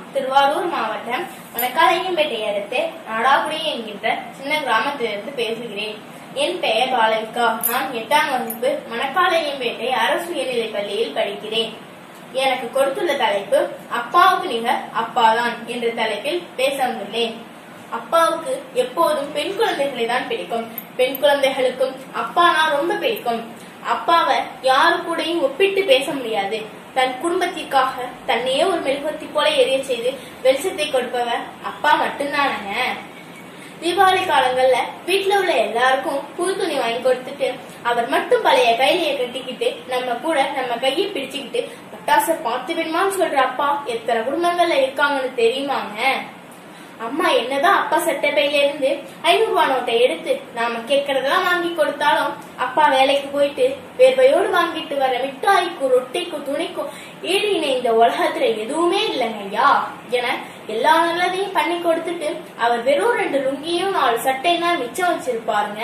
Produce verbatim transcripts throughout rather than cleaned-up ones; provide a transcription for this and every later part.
திருவாரூர் மாவட்டம் மணக்காலையம்பேட்டை அடுத்து நாடாக்குடி என்கின்ற சின்ன கிராமத்திலிருந்து பேசுகிறேன். என் பெயர் பாலவிகா. நான் எட்டாம் வகுப்பு மணக்காலையம்பேட்டை அரசு உயர்நிலைப் பள்ளியில் படிக்கிறேன். எனக்கு கொடுத்துள்ள தலைப்பு அப்பாவுக்கு நிகர் அப்பாதான் என்ற தலைப்பில் பேச வந்துள்ளேன். அப்பாவுக்கு எப்போதும் பெண் குழந்தைகளை தான் பிடிக்கும். பெண் குழந்தைகளுக்கும் அப்பானா ரொம்ப பிடிக்கும். அப்பாவை யாரு கூடயும் ஒப்பிட்டு பேச முடியாது. தன் குடும்பத்திற்காக தன்னையே ஒரு மெழுகுவர்த்தி போல எரிய செய்து வெளிச்சத்தை கொடுப்பவர் அப்பா மட்டும்தானுங்க. தீபாவளி காலங்கள்ல வீட்டுல உள்ள எல்லாருக்கும் புது துணி வாங்கி கொடுத்துட்டு அவர் மட்டும் பழைய கையிலைய கட்டிக்கிட்டு நம்ம கூட நம்ம கையை பிடிச்சுக்கிட்டு பட்டாசை பார்த்து வேணுமான்னு சொல்ற அப்பா எத்தனை குடும்பங்கள்ல இருக்காங்கன்னு தெரியுமாங்க? அம்மா என்னதான் அப்பா சட்டை பையில இருந்து ஐநூறு ரூபா நோட்டை எடுத்து நாம கேட்கறதெல்லாம் வாங்கி கொடுத்தாலும் அப்பா வேலைக்கு போயிட்டு வேர்வையோடு வாங்கிட்டு வர மிட்டாய்க்கும் ரொட்டிக்கும் துணிக்கும் ஈடு இணை இந்த உலகத்துல எதுவுமே இல்லைங்க ஐயா என எல்லா நல்லதையும் பண்ணி கொடுத்துட்டு அவர் வெறும் ரெண்டு லுங்கியும் நாலு சட்டையும் தான் மிச்சம் வச்சிருப்பாருங்க.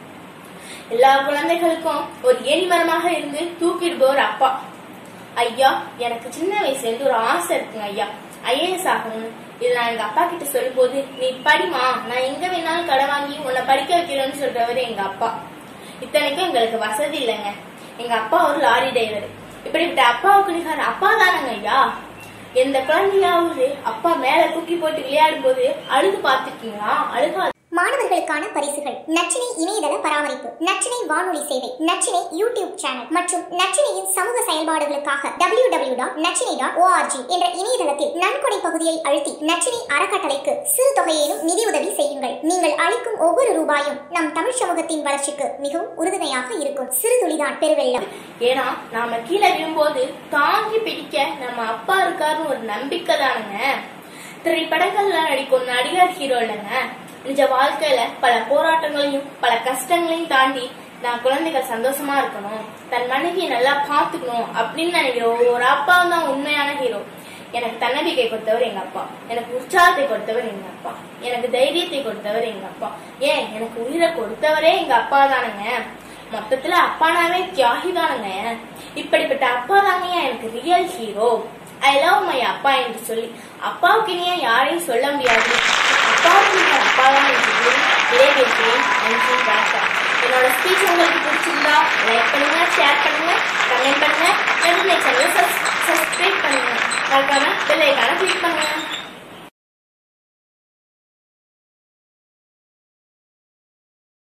எல்லா குழந்தைகளுக்கும் ஒரு ஏணிமரமாக இருந்து தூக்கிடுபவர் அப்பா. ஐயா, எனக்கு சின்ன வயசுல இருந்து ஒரு ஆசை இருக்குங்க ஐயா, ஐஏஎஸ் ஆகணும். இது நான் எங்க அப்பா கிட்ட சொல்லும் போது, நீ படிமா, நான் எங்க வேணாலும் கடை வாங்கி உன்னை படிக்க வைக்கிறேன்னு சொல்றவரு எங்க அப்பா. இத்தனைக்கும் எங்களுக்கு வசதி இல்லைங்க. எங்க அப்பா ஒரு லாரி டிரைவர். இப்படிப்பட்ட அப்பாவுக்கு நிகர் அப்பா தானங்க ஐயா. எந்த குழந்தையாவது அப்பா மேல தூக்கி போட்டு விளையாடும் போது அழுது பார்த்துருக்கீங்களா? அழுகா. மாணவர்களுக்கான பரிசுகள், நச்சினை இணையதள பராமரிப்பு, நச்சினை வானொலி சேவை, நச்சினை யூடியூப் சேனல் மற்றும் நச்சினையின் சமூக செயல்பாடுகளுக்காக W W dot Nachinai dot ORG என்ற இணையதளத்தில் நன்கொடை பகுதியை அழுத்தி நச்சினை அறக்கட்டளைக்கு சிறு தொகையேனும் நிதியுதவி செய்யுங்கள். நீங்கள் அளிக்கும் ஒவ்வொரு ரூபாயும் நம் தமிழ் சமூகத்தின் வளர்ச்சிக்கு மிகவும் உறுதுணையாக இருக்கும். சிறு துளிதான் பெருவெள்ளம். ஏன்னா நாம கீழே விழும்போது தாங்கி பிடிக்க நம்ம அப்பா இருக்காருன்னு ஒரு நம்பிக்கை தானுங்க. திரைப்படங்கள்ல நடிக்கும் நடிகர் ஹீரோ இல்லைங்க. நிஜ வாழ்க்கையில பல போராட்டங்களையும் பல கஷ்டங்களையும் தாண்டி நான் குழந்தைகள் சந்தோஷமா இருக்கணும், தன் மனைவியை நல்லா பாத்துக்கணும் அப்படின்னு நினைக்கிற ஒரு அப்பா தான் உண்மையான ஹீரோ. எனக்கு தன்னம்பிக்கை கொடுத்தவர் எங்க அப்பா, எனக்கு உற்சாகத்தை கொடுத்தவர் எங்க அப்பா, எனக்கு தைரியத்தை கொடுத்தவர் எங்க அப்பா, ஏன் எனக்கு உயிரை கொடுத்தவரே எங்க அப்பா தானுங்க. மொத்தத்துல அப்பானாவே தியாகி தானுங்க. இப்படிப்பட்ட அப்பா தாங்க எனக்கு real hero. I love my அப்பா என்று சொல்லி அப்பாவுக்கு இனிய யாரையும் சொல்ல முடியாது. அப்பாவுக்கு அப்பா தான் விடைபெறுகிறேன். நன்றி, வணக்கம். என்னோட ஸ்பீச் உங்களுக்கு பிடிச்சிருந்தா லைக் பண்ணுங்க, ஷேர் பண்ணுங்க, கமெண்ட் பண்ணுங்க, சேனலை சப்ஸ்கிரைப் பண்ணுங்க, மறக்காம பெல் ஐகானை கிளிக் பண்ணுங்க.